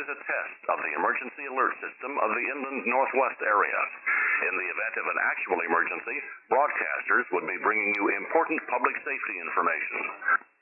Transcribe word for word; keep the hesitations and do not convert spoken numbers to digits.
is a test of the emergency alert system of the inland northwest area. In the event of an actual emergency, broadcasters would be bringing you important public safety information.